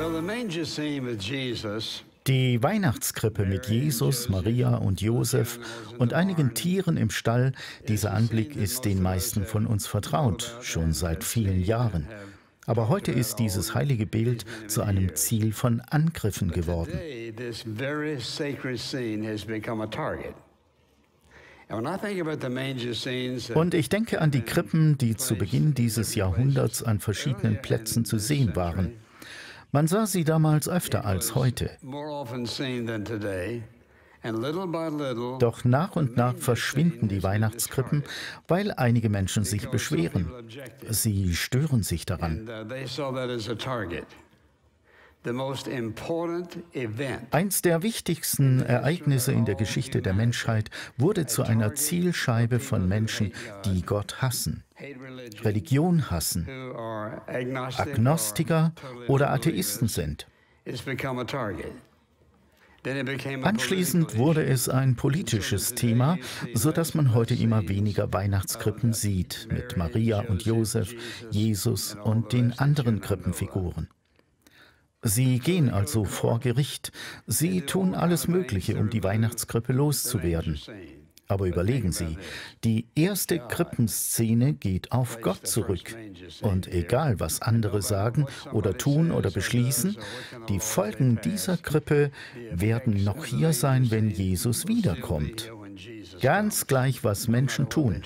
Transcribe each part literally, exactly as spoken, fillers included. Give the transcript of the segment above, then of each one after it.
Die Weihnachtskrippe mit Jesus, Maria und Josef und einigen Tieren im Stall, dieser Anblick ist den meisten von uns vertraut, schon seit vielen Jahren. Aber heute ist dieses heilige Bild zu einem Ziel von Angriffen geworden. Und ich denke an die Krippen, die zu Beginn dieses Jahrhunderts an verschiedenen Plätzen zu sehen waren. Man sah sie damals öfter als heute. Doch nach und nach verschwinden die Weihnachtskrippen, weil einige Menschen sich beschweren. Sie stören sich daran. Eins der wichtigsten Ereignisse in der Geschichte der Menschheit wurde zu einer Zielscheibe von Menschen, die Gott hassen, Religion hassen, Agnostiker oder Atheisten sind. Anschließend wurde es ein politisches Thema, sodass man heute immer weniger Weihnachtskrippen sieht, mit Maria und Josef, Jesus und den anderen Krippenfiguren. Sie gehen also vor Gericht. Sie tun alles Mögliche, um die Weihnachtskrippe loszuwerden. Aber überlegen Sie, die erste Krippenszene geht auf Gott zurück. Und egal, was andere sagen oder tun oder beschließen, die Folgen dieser Krippe werden noch hier sein, wenn Jesus wiederkommt. Ganz gleich, was Menschen tun.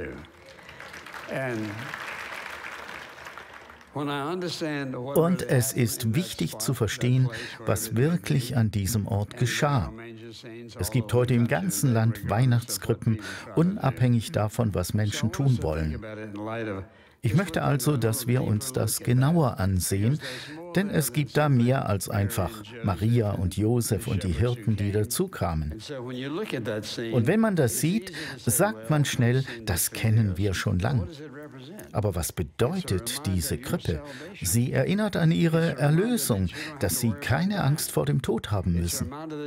Und es ist wichtig zu verstehen, was wirklich an diesem Ort geschah. Es gibt heute im ganzen Land Weihnachtskrippen, unabhängig davon, was Menschen tun wollen. Ich möchte also, dass wir uns das genauer ansehen, denn es gibt da mehr als einfach Maria und Josef und die Hirten, die dazukamen. Und wenn man das sieht, sagt man schnell, das kennen wir schon lang. Aber was bedeutet diese Krippe? Sie erinnert an ihre Erlösung, dass sie keine Angst vor dem Tod haben müssen.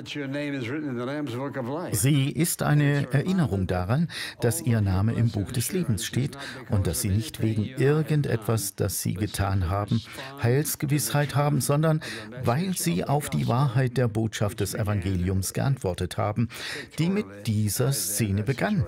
Sie ist eine Erinnerung daran, dass ihr Name im Buch des Lebens steht und dass sie nicht wegen irgendetwas, das sie getan haben, Heilsgewissheit haben, sondern weil sie auf die Wahrheit der Botschaft des Evangeliums geantwortet haben, die mit dieser Szene begann.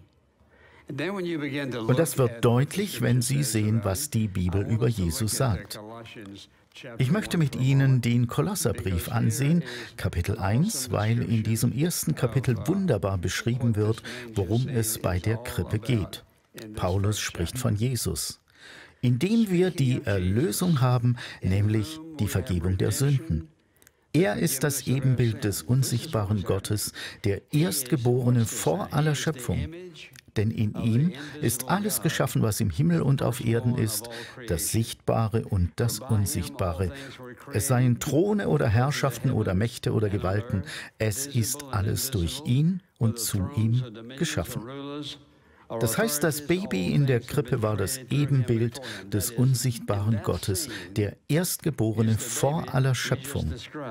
Und das wird deutlich, wenn Sie sehen, was die Bibel über Jesus sagt. Ich möchte mit Ihnen den Kolosserbrief ansehen, Kapitel eins, weil in diesem ersten Kapitel wunderbar beschrieben wird, worum es bei der Krippe geht. Paulus spricht von Jesus, indem wir die Erlösung haben, nämlich die Vergebung der Sünden. Er ist das Ebenbild des unsichtbaren Gottes, der Erstgeborene vor aller Schöpfung. Denn in ihm ist alles geschaffen, was im Himmel und auf Erden ist, das Sichtbare und das Unsichtbare. Es seien Throne oder Herrschaften oder Mächte oder Gewalten, es ist alles durch ihn und zu ihm geschaffen. Das heißt, das Baby in der Krippe war das Ebenbild des unsichtbaren Gottes, der Erstgeborene vor aller Schöpfung.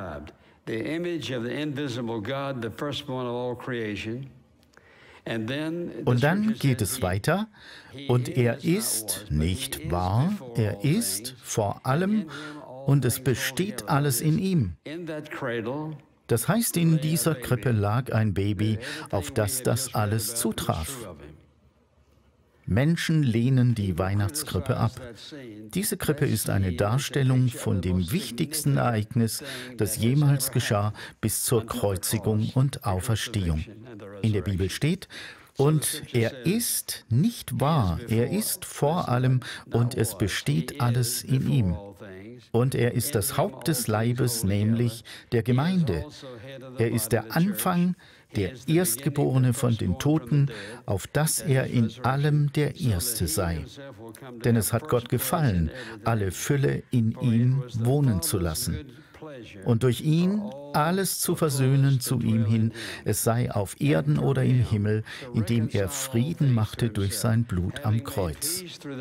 Und dann geht es weiter, und er ist nicht wahr, er ist vor allem, und es besteht alles in ihm. Das heißt, in dieser Krippe lag ein Baby, auf das das alles zutraf. Menschen lehnen die Weihnachtskrippe ab. Diese Krippe ist eine Darstellung von dem wichtigsten Ereignis, das jemals geschah, bis zur Kreuzigung und Auferstehung. In der Bibel steht, und er ist nicht wahr, er ist vor allem, und es besteht alles in ihm. Und er ist das Haupt des Leibes, nämlich der Gemeinde. Er ist der Anfang, der Erstgeborene von den Toten, auf dass er in allem der Erste sei. Denn es hat Gott gefallen, alle Fülle in ihm wohnen zu lassen. Und durch ihn alles zu versöhnen zu ihm hin, es sei auf Erden oder im Himmel, indem er Frieden machte durch sein Blut am Kreuz.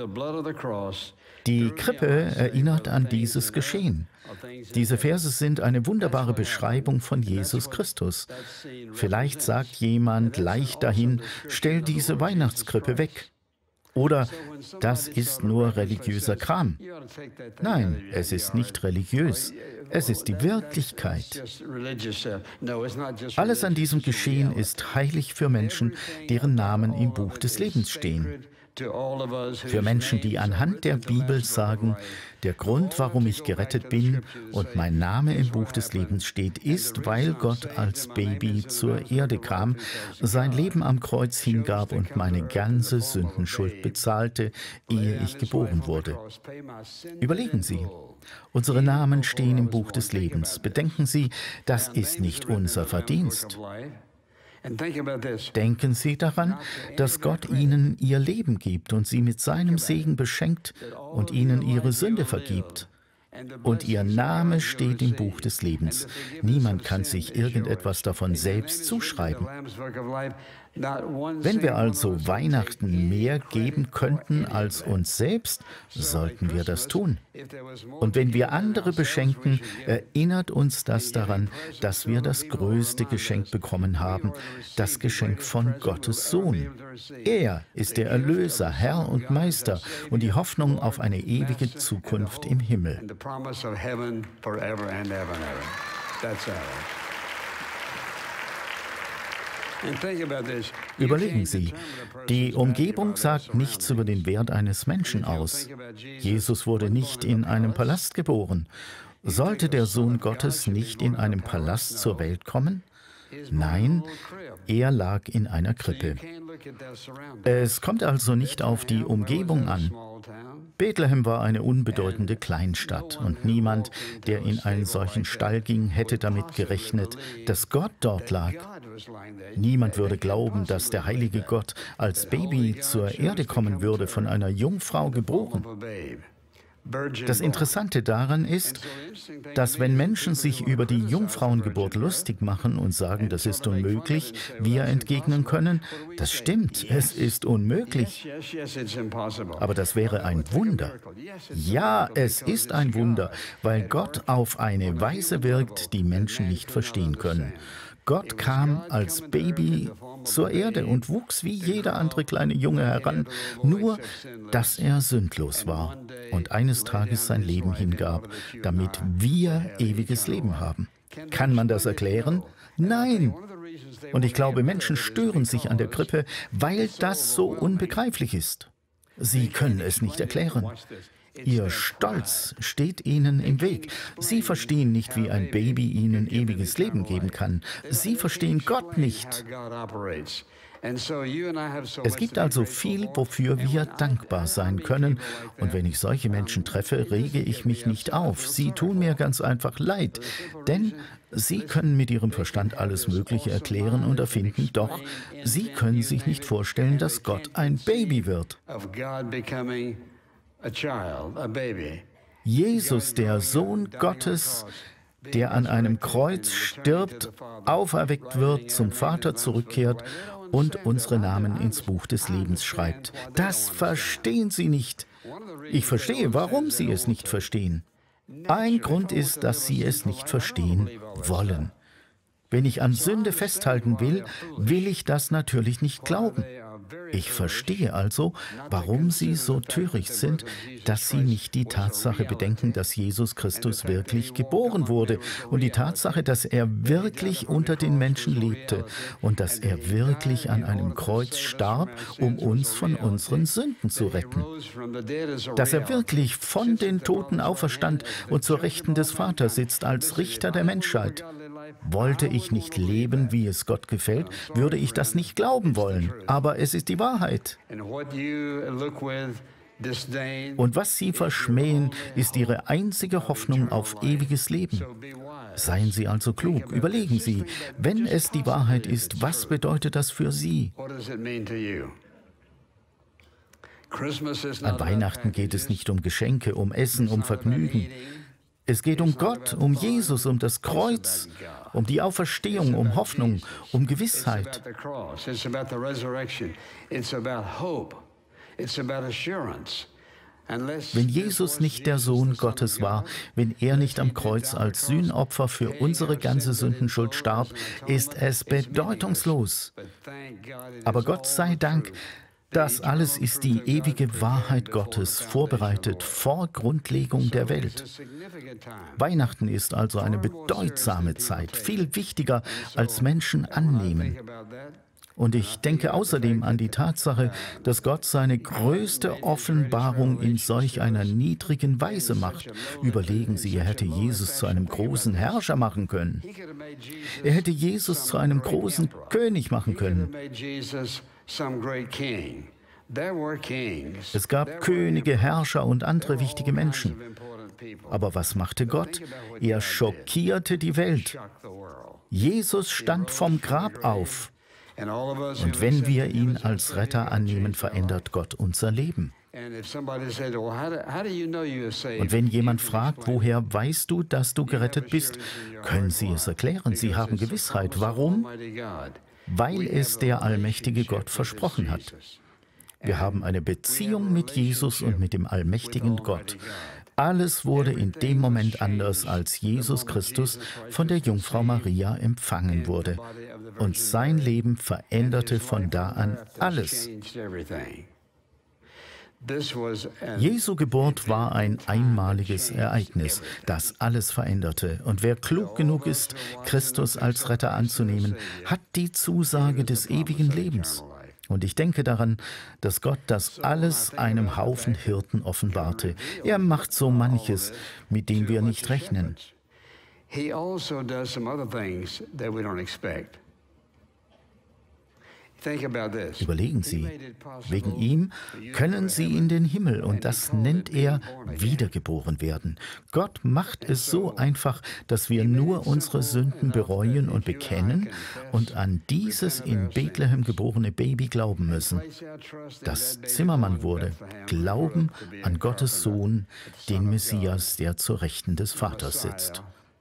Die Krippe erinnert an dieses Geschehen. Diese Verse sind eine wunderbare Beschreibung von Jesus Christus. Vielleicht sagt jemand leicht dahin, stell diese Weihnachtskrippe weg. Oder das ist nur religiöser Kram. Nein, es ist nicht religiös. Es ist die Wirklichkeit. Alles an diesem Geschehen ist heilig für Menschen, deren Namen im Buch des Lebens stehen. Für Menschen, die anhand der Bibel sagen, der Grund, warum ich gerettet bin und mein Name im Buch des Lebens steht, ist, weil Gott als Baby zur Erde kam, sein Leben am Kreuz hingab und meine ganze Sündenschuld bezahlte, ehe ich geboren wurde. Überlegen Sie, unsere Namen stehen im Buch des Lebens. Bedenken Sie, das ist nicht unser Verdienst. Denken Sie daran, dass Gott Ihnen Ihr Leben gibt und Sie mit seinem Segen beschenkt und Ihnen Ihre Sünde vergibt. Und Ihr Name steht im Buch des Lebens. Niemand kann sich irgendetwas davon selbst zuschreiben. Wenn wir also Weihnachten mehr geben könnten als uns selbst, sollten wir das tun. Und wenn wir andere beschenken, erinnert uns das daran, dass wir das größte Geschenk bekommen haben, das Geschenk von Gottes Sohn. Er ist der Erlöser, Herr und Meister und die Hoffnung auf eine ewige Zukunft im Himmel. Überlegen Sie, die Umgebung sagt nichts über den Wert eines Menschen aus. Jesus wurde nicht in einem Palast geboren. Sollte der Sohn Gottes nicht in einem Palast zur Welt kommen? Nein, er lag in einer Krippe. Es kommt also nicht auf die Umgebung an. Bethlehem war eine unbedeutende Kleinstadt und niemand, der in einen solchen Stall ging, hätte damit gerechnet, dass Gott dort lag. Niemand würde glauben, dass der heilige Gott als Baby zur Erde kommen würde, von einer Jungfrau geboren. Das Interessante daran ist, dass wenn Menschen sich über die Jungfrauengeburt lustig machen und sagen, das ist unmöglich, wir entgegnen können, das stimmt, es ist unmöglich. Aber das wäre ein Wunder. Ja, es ist ein Wunder, weil Gott auf eine Weise wirkt, die Menschen nicht verstehen können. Gott kam als Baby zur Erde und wuchs wie jeder andere kleine Junge heran, nur dass er sündlos war und eines Tages sein Leben hingab, damit wir ewiges Leben haben. Kann man das erklären? Nein! Und ich glaube, Menschen stören sich an der Krippe, weil das so unbegreiflich ist. Sie können es nicht erklären. Ihr Stolz steht ihnen im Weg. Sie verstehen nicht, wie ein Baby ihnen ewiges Leben geben kann. Sie verstehen Gott nicht. Es gibt also viel, wofür wir dankbar sein können. Und wenn ich solche Menschen treffe, rege ich mich nicht auf. Sie tun mir ganz einfach leid. Denn sie können mit ihrem Verstand alles Mögliche erklären und erfinden, doch sie können sich nicht vorstellen, dass Gott ein Baby wird. Jesus, der Sohn Gottes, der an einem Kreuz stirbt, auferweckt wird, zum Vater zurückkehrt und unsere Namen ins Buch des Lebens schreibt. Das verstehen sie nicht. Ich verstehe, warum sie es nicht verstehen. Ein Grund ist, dass sie es nicht verstehen wollen. Wenn ich an Sünde festhalten will, will ich das natürlich nicht glauben. Ich verstehe also, warum sie so töricht sind, dass sie nicht die Tatsache bedenken, dass Jesus Christus wirklich geboren wurde und die Tatsache, dass er wirklich unter den Menschen lebte und dass er wirklich an einem Kreuz starb, um uns von unseren Sünden zu retten. Dass er wirklich von den Toten auferstand und zur Rechten des Vaters sitzt als Richter der Menschheit. Wollte ich nicht leben, wie es Gott gefällt, würde ich das nicht glauben wollen. Aber es ist die Wahrheit. Und was Sie verschmähen, ist Ihre einzige Hoffnung auf ewiges Leben. Seien Sie also klug. Überlegen Sie, wenn es die Wahrheit ist, was bedeutet das für Sie? An Weihnachten geht es nicht um Geschenke, um Essen, um Vergnügen. Es geht um Gott, um Jesus, um das Kreuz, um die Auferstehung, um Hoffnung, um Gewissheit. Wenn Jesus nicht der Sohn Gottes war, wenn er nicht am Kreuz als Sühnopfer für unsere ganze Sündenschuld starb, ist es bedeutungslos. Aber Gott sei Dank, Das alles ist die ewige Wahrheit Gottes, vorbereitet vor Grundlegung der Welt. Weihnachten ist also eine bedeutsame Zeit, viel wichtiger als Menschen annehmen. Und ich denke außerdem an die Tatsache, dass Gott seine größte Offenbarung in solch einer niedrigen Weise macht. Überlegen Sie, er hätte Jesus zu einem großen Herrscher machen können. Er hätte Jesus zu einem großen König machen können. Es gab Könige, Herrscher und andere wichtige Menschen. Aber was machte Gott? Er schockierte die Welt. Jesus stand vom Grab auf. Und wenn wir ihn als Retter annehmen, verändert Gott unser Leben. Und wenn jemand fragt, woher weißt du, dass du gerettet bist, können Sie es erklären. Sie haben Gewissheit. Warum? Weil es der allmächtige Gott versprochen hat. Wir haben eine Beziehung mit Jesus und mit dem allmächtigen Gott. Alles wurde in dem Moment anders, als Jesus Christus von der Jungfrau Maria empfangen wurde. Und sein Leben veränderte von da an alles. Jesu Geburt war ein einmaliges Ereignis, das alles veränderte. Und wer klug genug ist, Christus als Retter anzunehmen, hat die Zusage des ewigen Lebens. Und ich denke daran, dass Gott das alles einem Haufen Hirten offenbarte. Er macht so manches, mit dem wir nicht rechnen. Überlegen Sie, wegen ihm können Sie in den Himmel, und das nennt er wiedergeboren werden. Gott macht es so einfach, dass wir nur unsere Sünden bereuen und bekennen und an dieses in Bethlehem geborene Baby glauben müssen, das Zimmermann wurde, glauben an Gottes Sohn, den Messias, der zur Rechten des Vaters sitzt.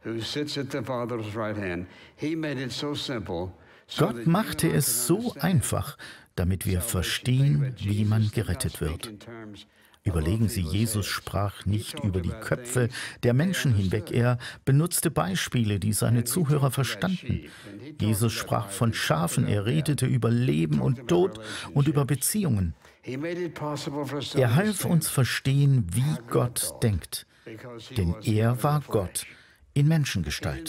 Gott machte es so einfach, damit wir verstehen, wie man gerettet wird. Überlegen Sie, Jesus sprach nicht über die Köpfe der Menschen hinweg. Er benutzte Beispiele, die seine Zuhörer verstanden. Jesus sprach von Schafen, er redete über Leben und Tod und über Beziehungen. Er half uns verstehen, wie Gott denkt, denn er war Gott in Menschengestalt.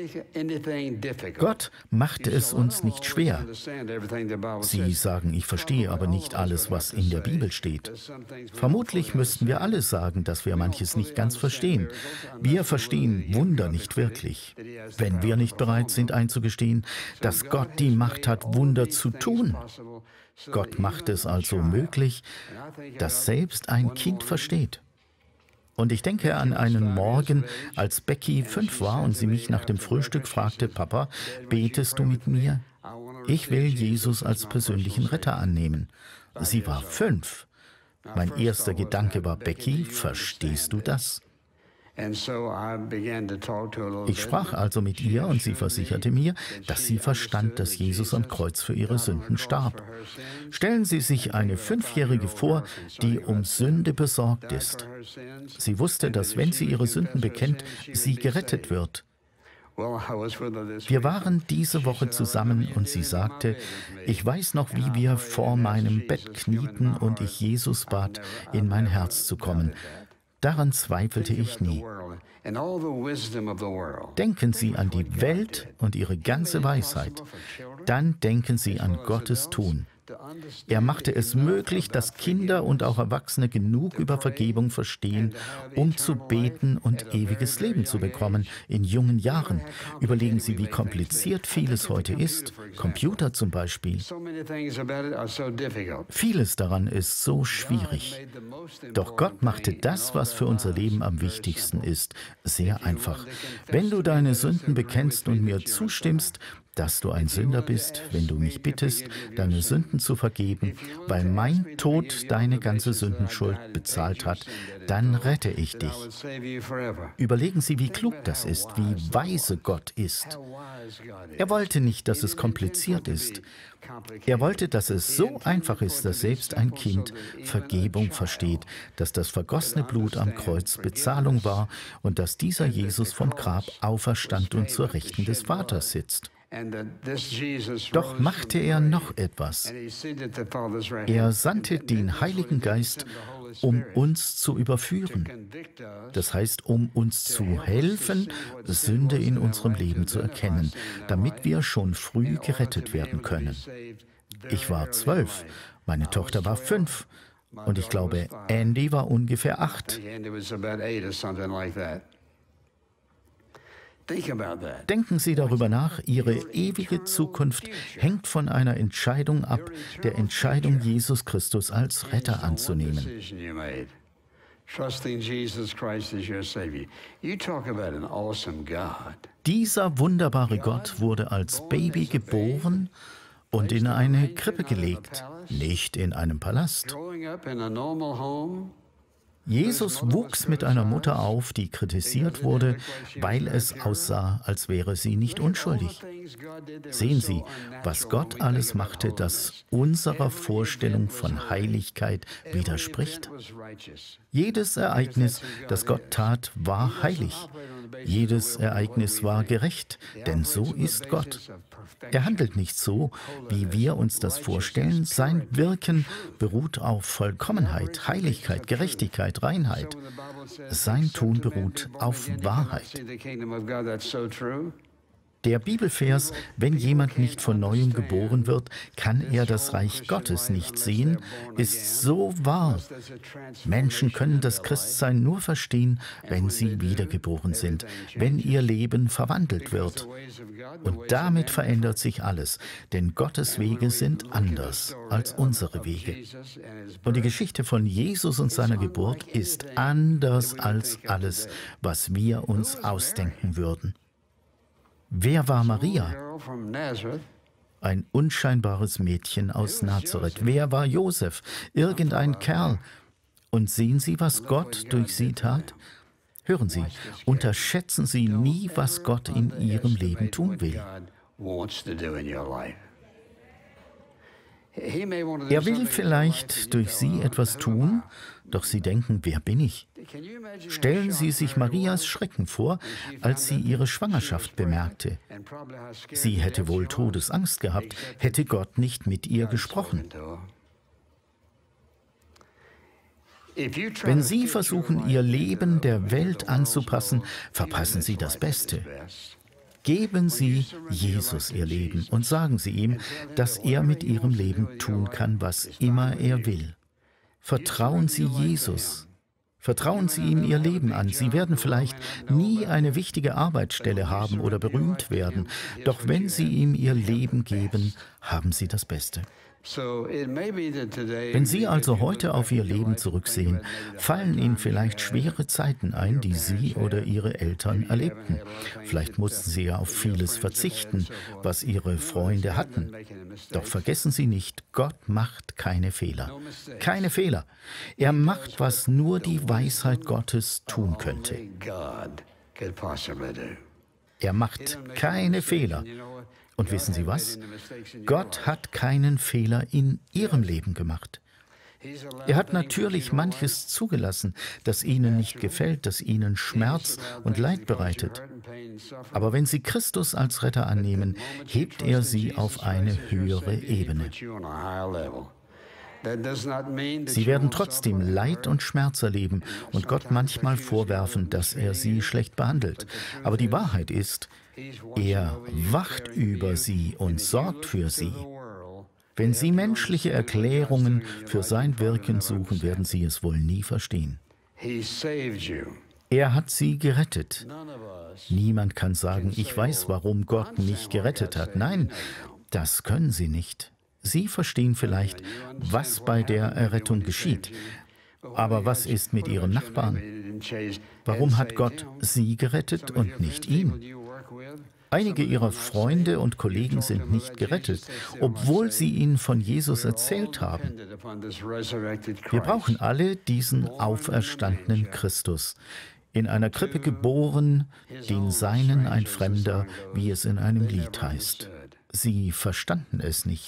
Gott machte es uns nicht schwer. Sie sagen, ich verstehe aber nicht alles, was in der Bibel steht. Vermutlich müssten wir alle sagen, dass wir manches nicht ganz verstehen. Wir verstehen Wunder nicht wirklich, wenn wir nicht bereit sind einzugestehen, dass Gott die Macht hat, Wunder zu tun. Gott macht es also möglich, dass selbst ein Kind versteht. Und ich denke an einen Morgen, als Becky fünf war und sie mich nach dem Frühstück fragte, Papa, betest du mit mir? Ich will Jesus als persönlichen Retter annehmen. Sie war fünf. Mein erster Gedanke war, Becky, verstehst du das? Ich sprach also mit ihr und sie versicherte mir, dass sie verstand, dass Jesus am Kreuz für ihre Sünden starb. Stellen Sie sich eine Fünfjährige vor, die um Sünde besorgt ist. Sie wusste, dass wenn sie ihre Sünden bekennt, sie gerettet wird. Wir waren diese Woche zusammen und sie sagte, ich weiß noch, wie wir vor meinem Bett knieten und ich Jesus bat, in mein Herz zu kommen. Daran zweifelte ich nie. Denken Sie an die Welt und ihre ganze Weisheit. Dann denken Sie an Gottes Tun. Er machte es möglich, dass Kinder und auch Erwachsene genug über Vergebung verstehen, um zu beten und ewiges Leben zu bekommen in jungen Jahren. Überlegen Sie, wie kompliziert vieles heute ist. Computer zum Beispiel. Vieles daran ist so schwierig. Doch Gott machte das, was für unser Leben am wichtigsten ist, sehr einfach. Wenn du deine Sünden bekennst und mir zustimmst, dass du ein Sünder bist, wenn du mich bittest, deine Sünden zu vergeben, weil mein Tod deine ganze Sündenschuld bezahlt hat, dann rette ich dich. Überlegen Sie, wie klug das ist, wie weise Gott ist. Er wollte nicht, dass es kompliziert ist. Er wollte, dass es so einfach ist, dass selbst ein Kind Vergebung versteht, dass das vergossene Blut am Kreuz Bezahlung war und dass dieser Jesus vom Grab auferstand und zur Rechten des Vaters sitzt. Doch machte er noch etwas. Er sandte den Heiligen Geist, um uns zu überführen. Das heißt, um uns zu helfen, Sünde in unserem Leben zu erkennen, damit wir schon früh gerettet werden können. Ich war zwölf, meine Tochter war fünf und ich glaube, Andy war ungefähr acht. Denken Sie darüber nach, Ihre ewige Zukunft hängt von einer Entscheidung ab, der Entscheidung, Jesus Christus als Retter anzunehmen. Dieser wunderbare Gott wurde als Baby geboren und in eine Krippe gelegt, nicht in einem Palast. Jesus wuchs mit einer Mutter auf, die kritisiert wurde, weil es aussah, als wäre sie nicht unschuldig. Sehen Sie, was Gott alles machte, das unserer Vorstellung von Heiligkeit widerspricht. Jedes Ereignis, das Gott tat, war heilig. Jedes Ereignis war gerecht, denn so ist Gott. Er handelt nicht so, wie wir uns das vorstellen. Sein Wirken beruht auf Vollkommenheit, Heiligkeit, Gerechtigkeit, Reinheit. Sein Tun beruht auf Wahrheit. Der Bibelvers, wenn jemand nicht von Neuem geboren wird, kann er das Reich Gottes nicht sehen, ist so wahr. Menschen können das Christsein nur verstehen, wenn sie wiedergeboren sind, wenn ihr Leben verwandelt wird. Und damit verändert sich alles, denn Gottes Wege sind anders als unsere Wege. Und die Geschichte von Jesus und seiner Geburt ist anders als alles, was wir uns ausdenken würden. Wer war Maria? Ein unscheinbares Mädchen aus Nazareth. Wer war Josef? Irgendein Kerl. Und sehen Sie, was Gott durch sie tat? Hören Sie, unterschätzen Sie nie, was Gott in Ihrem Leben tun will. Er will vielleicht durch Sie etwas tun, doch Sie denken, wer bin ich? Stellen Sie sich Marias Schrecken vor, als sie ihre Schwangerschaft bemerkte. Sie hätte wohl Todesangst gehabt, hätte Gott nicht mit ihr gesprochen. Wenn Sie versuchen, Ihr Leben der Welt anzupassen, verpassen Sie das Beste. Geben Sie Jesus Ihr Leben und sagen Sie ihm, dass er mit Ihrem Leben tun kann, was immer er will. Vertrauen Sie Jesus. Vertrauen Sie ihm Ihr Leben an. Sie werden vielleicht nie eine wichtige Arbeitsstelle haben oder berühmt werden, doch wenn Sie ihm Ihr Leben geben, haben Sie das Beste. Wenn Sie also heute auf Ihr Leben zurücksehen, fallen Ihnen vielleicht schwere Zeiten ein, die Sie oder Ihre Eltern erlebten. Vielleicht mussten Sie ja auf vieles verzichten, was Ihre Freunde hatten. Doch vergessen Sie nicht, Gott macht keine Fehler. Keine Fehler. Er macht, was nur die Weisheit Gottes tun könnte. Er macht keine Fehler. Und wissen Sie was? Gott hat keinen Fehler in Ihrem Leben gemacht. Er hat natürlich manches zugelassen, das Ihnen nicht gefällt, das Ihnen Schmerz und Leid bereitet. Aber wenn Sie Christus als Retter annehmen, hebt er Sie auf eine höhere Ebene. Sie werden trotzdem Leid und Schmerz erleben und Gott manchmal vorwerfen, dass er Sie schlecht behandelt. Aber die Wahrheit ist, er wacht über Sie und sorgt für Sie. Wenn Sie menschliche Erklärungen für sein Wirken suchen, werden Sie es wohl nie verstehen. Er hat Sie gerettet. Niemand kann sagen, ich weiß, warum Gott mich gerettet hat. Nein, das können Sie nicht. Sie verstehen vielleicht, was bei der Errettung geschieht. Aber was ist mit Ihrem Nachbarn? Warum hat Gott Sie gerettet und nicht ihn? Einige Ihrer Freunde und Kollegen sind nicht gerettet, obwohl sie ihnen von Jesus erzählt haben. Wir brauchen alle diesen auferstandenen Christus. In einer Krippe geboren, den Seinen ein Fremder, wie es in einem Lied heißt. Sie verstanden es nicht.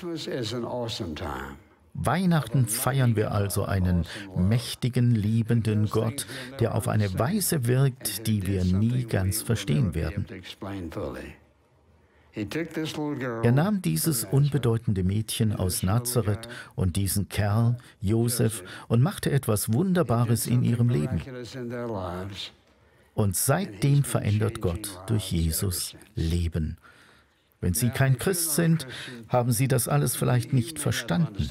Weihnachten feiern wir also einen mächtigen, liebenden Gott, der auf eine Weise wirkt, die wir nie ganz verstehen werden. Er nahm dieses unbedeutende Mädchen aus Nazareth und diesen Kerl, Josef, und machte etwas Wunderbares in ihrem Leben. Und seitdem verändert Gott durch Jesus Leben. Wenn Sie kein Christ sind, haben Sie das alles vielleicht nicht verstanden.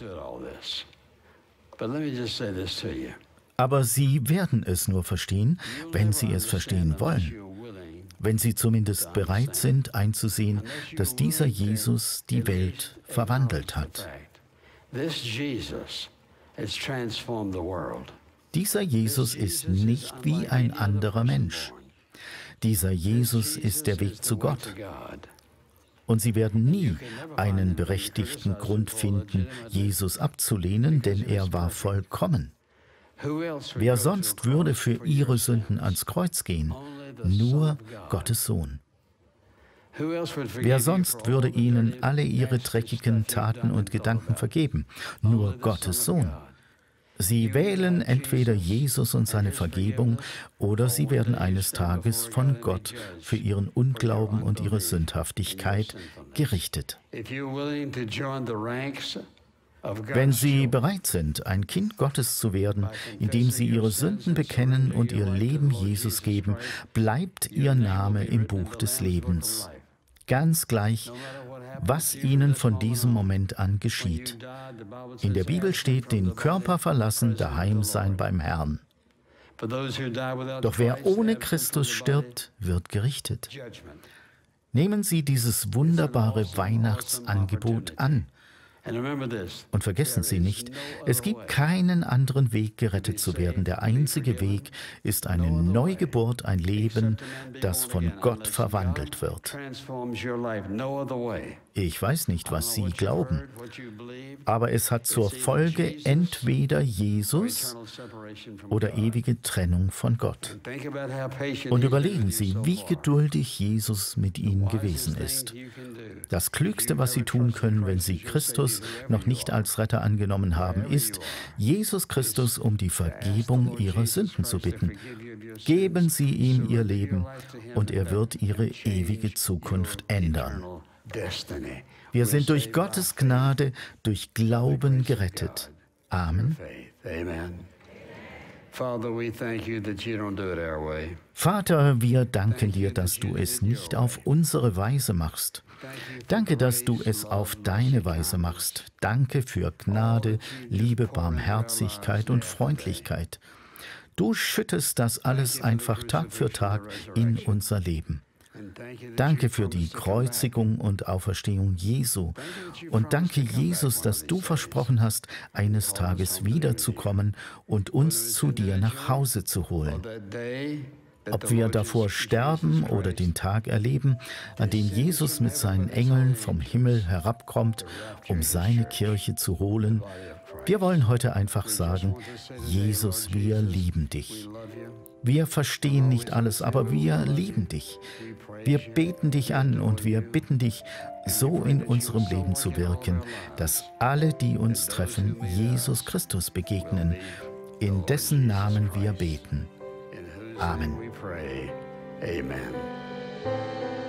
Aber Sie werden es nur verstehen, wenn Sie es verstehen wollen. Wenn Sie zumindest bereit sind, einzusehen, dass dieser Jesus die Welt verwandelt hat. Dieser Jesus ist nicht wie ein anderer Mensch. Dieser Jesus ist der Weg zu Gott. Und Sie werden nie einen berechtigten Grund finden, Jesus abzulehnen, denn er war vollkommen. Wer sonst würde für Ihre Sünden ans Kreuz gehen? Nur Gottes Sohn. Wer sonst würde Ihnen alle Ihre dreckigen Taten und Gedanken vergeben? Nur Gottes Sohn. Sie wählen entweder Jesus und seine Vergebung, oder Sie werden eines Tages von Gott für Ihren Unglauben und Ihre Sündhaftigkeit gerichtet. Wenn Sie bereit sind, ein Kind Gottes zu werden, indem Sie Ihre Sünden bekennen und Ihr Leben Jesus geben, bleibt Ihr Name im Buch des Lebens. Ganz gleich, was Ihnen von diesem Moment an geschieht. In der Bibel steht, den Körper verlassen, daheim sein beim Herrn. Doch wer ohne Christus stirbt, wird gerichtet. Nehmen Sie dieses wunderbare Weihnachtsangebot an. Und vergessen Sie nicht, es gibt keinen anderen Weg, gerettet zu werden. Der einzige Weg ist eine Neugeburt, ein Leben, das von Gott verwandelt wird. Ich weiß nicht, was Sie glauben, aber es hat zur Folge entweder Jesus oder ewige Trennung von Gott. Und überlegen Sie, wie geduldig Jesus mit Ihnen gewesen ist. Das Klügste, was Sie tun können, wenn Sie Christus noch nicht als Retter angenommen haben, ist, Jesus Christus um die Vergebung Ihrer Sünden zu bitten. Geben Sie ihm Ihr Leben und er wird Ihre ewige Zukunft ändern. Wir sind durch Gottes Gnade, durch Glauben gerettet. Amen. Vater, wir danken dir, dass du es nicht auf unsere Weise machst. Danke, dass du es auf deine Weise machst. Danke für Gnade, Liebe, Barmherzigkeit und Freundlichkeit. Du schüttest das alles einfach Tag für Tag in unser Leben. Danke für die Kreuzigung und Auferstehung Jesu. Und danke, Jesus, dass du versprochen hast, eines Tages wiederzukommen und uns zu dir nach Hause zu holen. Ob wir davor sterben oder den Tag erleben, an dem Jesus mit seinen Engeln vom Himmel herabkommt, um seine Kirche zu holen, wir wollen heute einfach sagen, Jesus, wir lieben dich. Wir verstehen nicht alles, aber wir lieben dich. Wir beten dich an und wir bitten dich, so in unserem Leben zu wirken, dass alle, die uns treffen, Jesus Christus begegnen, in dessen Namen wir beten. Amen.